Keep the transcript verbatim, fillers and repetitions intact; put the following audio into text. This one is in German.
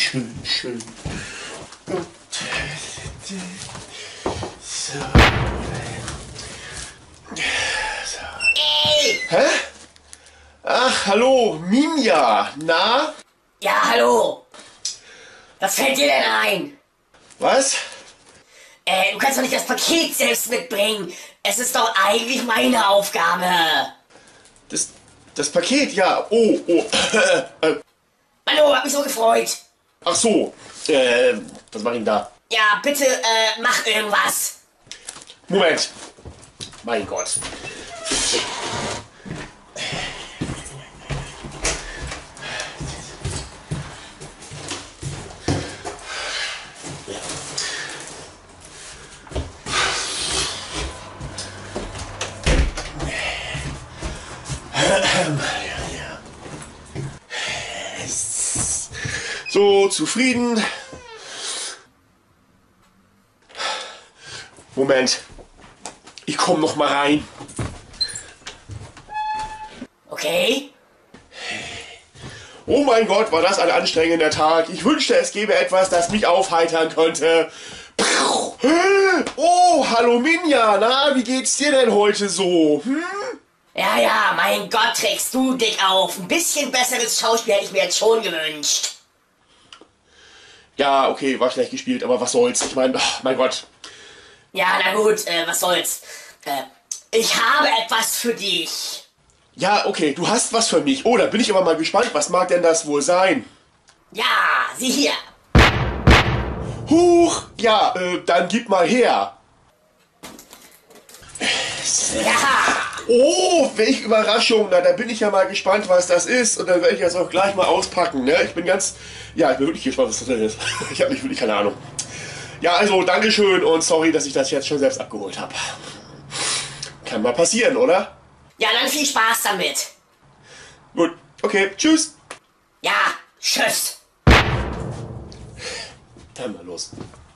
schön, schön. Und, so. So. Ey! Hä? Ach, hallo, Minja. Na? Ja, hallo. Was fällt dir denn ein? Was? Äh, du kannst doch nicht das Paket selbst mitbringen. Es ist doch eigentlich meine Aufgabe. Das, das Paket, ja. Oh, oh. äh, Hallo, hab mich so gefreut. ach so. Äh, was mach ich denn da? Ja, bitte, äh, mach irgendwas. Moment. Mein Gott. So, zufrieden. Moment. Ich komm noch mal rein. Okay? Oh mein Gott, war das ein anstrengender Tag. Ich wünschte, es gäbe etwas, das mich aufheitern könnte. Oh, hallo Minja. Na, wie geht's dir denn heute so? Hm? Ja, ja, mein Gott, trägst du dick auf. Ein bisschen besseres Schauspiel hätte ich mir jetzt schon gewünscht. Ja, okay, war schlecht gespielt, aber was soll's. Ich meine, mein Gott. Ja, na gut, äh, was soll's. Äh, ich habe etwas für dich. Ja, okay, du hast was für mich. Oh, da bin ich aber mal gespannt. Was mag denn das wohl sein? Ja, sieh hier. Huch! Ja, äh, dann gib mal her. Ja. Oh, welche Überraschung. Na, da bin ich ja mal gespannt, was das ist. Und dann werde ich jetzt auch gleich mal auspacken, ne? Ich bin ganz... Ja, ich bin wirklich gespannt, was das denn ist. Ich habe nicht wirklich keine Ahnung. Ja, also, Dankeschön und sorry, dass ich das jetzt schon selbst abgeholt habe. Kann mal passieren, oder? Ja, dann viel Spaß damit. Gut, okay, tschüss. Ja, tschüss. Dann mal los.